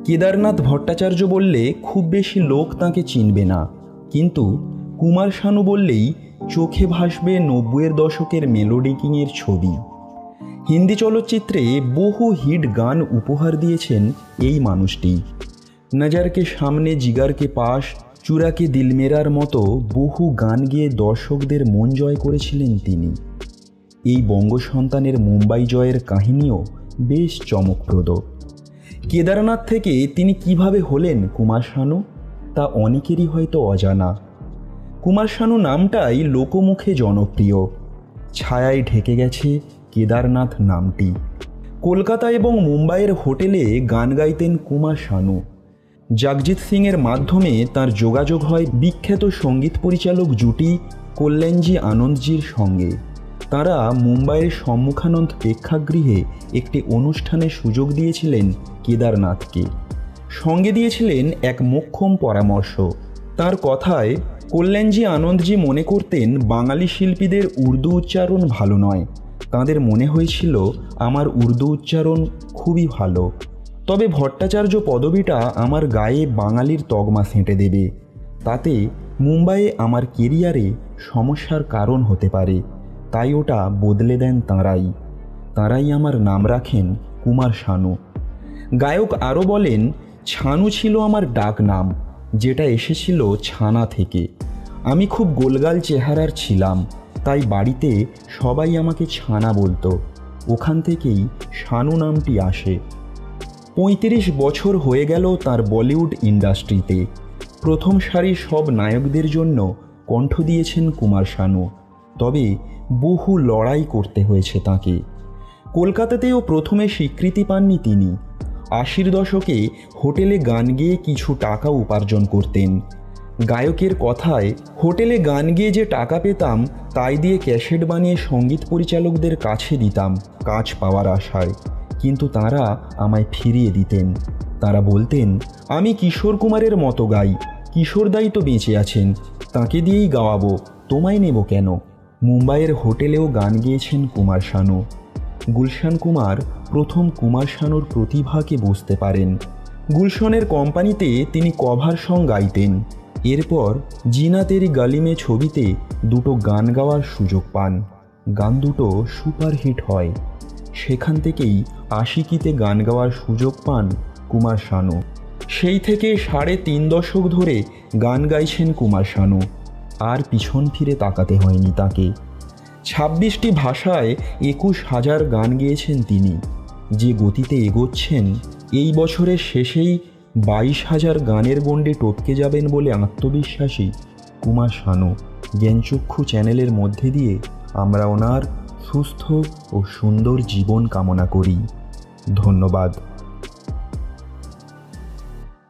কেদারনাথ ভট্টাচার্য বললে খুব বেশি লোক তাকে চিনবে না, কিন্তু কুমার শানু বললেই চোখে ভাসবে 90-এর দশকের মেলোডি কিংয়ের ছবি। হিন্দি চলচ্চিত্রে বহু হিট গান উপহার দিয়েছেন এই মানুষটি। নজরকে সামনে জিগারকে পাশ, চুরাকে দিল মেরার মতো বহু গান গেয়ে দর্শকদের মন জয় করেছিলেন তিনি। এই বঙ্গ সন্তানের মুম্বাই জয়ের কাহিনীও বেশ চমকপ্রদ। কেদারনাথ থেকে তিনি কিভাবে হলেন কুমার শানু, তা অনেকেরই হয়তো অজানা। কুমার শানু নামটাই লোকমুখে জনপ্রিয়, ছায়ায় ঢেকে গেছে কেদারনাথ নামটি। কলকাতা এবং মুম্বাইয়ের হোটেলে গান গাইতেন কুমার শানু। জগজিৎ সিংয়ের মাধ্যমে তার যোগাযোগ হয় বিখ্যাত সঙ্গীত পরিচালক জুটি কল্যাণজি আনন্দজির সঙ্গে। তারা মুম্বাইয়ের সম্মুখানন্দ প্রেক্ষাগৃহে একটি অনুষ্ঠানের সুযোগ দিয়েছিলেন কেদারনাথকে। সঙ্গে দিয়েছিলেন এক মোক্ষম পরামর্শ। তার কথায় কল্যাণজি আনন্দজি মনে করতেন বাঙালি শিল্পীদের উর্দু উচ্চারণ ভালো নয়। তাঁদের মনে হয়েছিল আমার উর্দু উচ্চারণ খুবই ভালো, তবে ভট্টাচার্য পদবিটা আমার গায়ে বাঙালির তকমা সেঁটে দেবে, তাতে মুম্বাইয়ে আমার কেরিয়ারে সমস্যার কারণ হতে পারে। তাই ওটা বদলে দেন তাঁরাই আমার নাম রাখেন কুমার শানু। গায়ক আরও বলেন, ছানু ছিল আমার ডাক নাম, যেটা এসেছিল ছানা থেকে। আমি খুব গোলগাল চেহারার ছিলাম, তাই বাড়িতে সবাই আমাকে ছানা বলতো। ওখান থেকেই শানু নামটি আসে। 35 বছর হয়ে গেল তার বলিউড ইন্ডাস্ট্রিতে। প্রথম সারির সব নায়কদের জন্য কণ্ঠ দিয়েছেন কুমার শানু, তবে বহু লড়াই করতে হয়েছে তাকে। কলকাতাতেও প্রথমে স্বীকৃতি পাননি তিনি। 80-র দশকে হোটেলে গান গেয়ে কিছু টাকা উপার্জন করতেন। গায়কের কথায়, হোটেলে গান গেয়ে যে টাকা পেতাম তাই দিয়ে ক্যাসেট বানিয়ে সঙ্গীত পরিচালকদের কাছে দিতাম কাজ পাওয়ার আশায়, কিন্তু তারা আমায় ফিরিয়ে দিতেন। তারা বলতেন, আমি কিশোর কুমারের মতো গাই, কিশোরদাই তো বেঁচে আছেন, তাকে দিয়েই গাওয়াবো, তোমায় নেব কেন। মুম্বাইয়ের হোটেলেও গান গেয়েছেন কুমার শানু। গুলশান কুমার প্রথম কুমার শানুর প্রতিভাকে বুঝতে পারেন। গুলশনের কোম্পানিতে তিনি কভার সং গাইতেন। এরপর জিনা তেরি গালি মে ছবিতে দুটো গান গাওয়ার সুযোগ পান। গান দুটো সুপারহিট হয়। সেখান থেকেই আশিকিতে গান গাওয়ার সুযোগ পান কুমার শানু। সেই থেকে 3.5 দশক ধরে গান গাইছেন কুমার শানু। আর পিছন ফিরে তাকাতে হয়নি তাকে। 26টি ভাষায় 21,000 গান গেয়েছেন তিনি। যে গতিতে এগোচ্ছেন, এই বছরের শেষেই 22,000 গানের গণ্ডি টপকে যাবেন বলে আত্মবিশ্বাসী কুমার শানু। জ্ঞানচক্ষু চ্যানেলের মধ্যে দিয়ে আমরা ওনার সুস্থ ও সুন্দর জীবন কামনা করি। ধন্যবাদ।